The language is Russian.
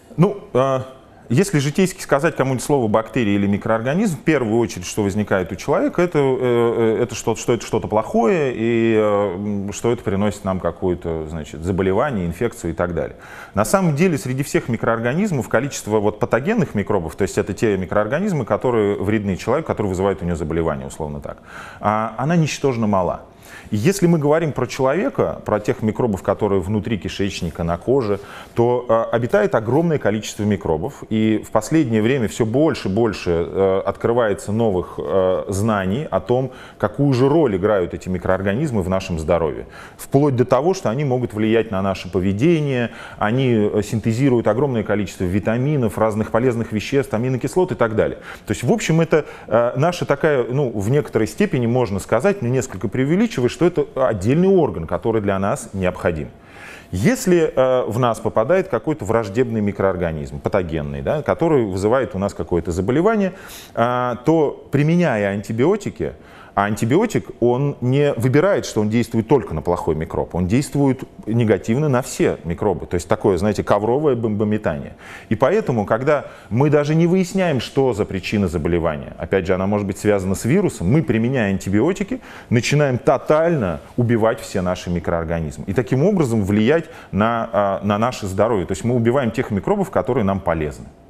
Ну, если житейски сказать кому-нибудь слово бактерия или микроорганизм, в первую очередь, что возникает у человека, это что это что-то плохое и что это приносит нам какое-то, значит, заболевание, инфекцию и так далее. На самом деле, среди всех микроорганизмов количество вот патогенных микробов, то есть это те микроорганизмы, которые вредны человеку, которые вызывают у него заболевание, условно так, она ничтожно мала. И если мы говорим про человека, про тех микробов, которые внутри кишечника, на коже, то обитает огромное количество микробов. И в последнее время все больше и больше открывается новых знаний о том, какую же роль играют эти микроорганизмы в нашем здоровье. Вплоть до того, что они могут влиять на наше поведение, они синтезируют огромное количество витаминов, разных полезных веществ, аминокислот и так далее. То есть, в общем, это наша такая, ну, в некоторой степени, можно сказать, но несколько преувеличивая, что это отдельный орган, который для нас необходим. Если в нас попадает какой-то враждебный микроорганизм, патогенный, да, который вызывает у нас какое-то заболевание, то, применяя антибиотики, а антибиотик, он не выбирает, что он действует только на плохой микроб, он действует негативно на все микробы. То есть такое, знаете, ковровое бомбометание. И поэтому, когда мы даже не выясняем, что за причина заболевания, опять же, она может быть связана с вирусом, мы, применяя антибиотики, начинаем тотально убивать все наши микроорганизмы. И таким образом влиять на наше здоровье. То есть мы убиваем тех микробов, которые нам полезны.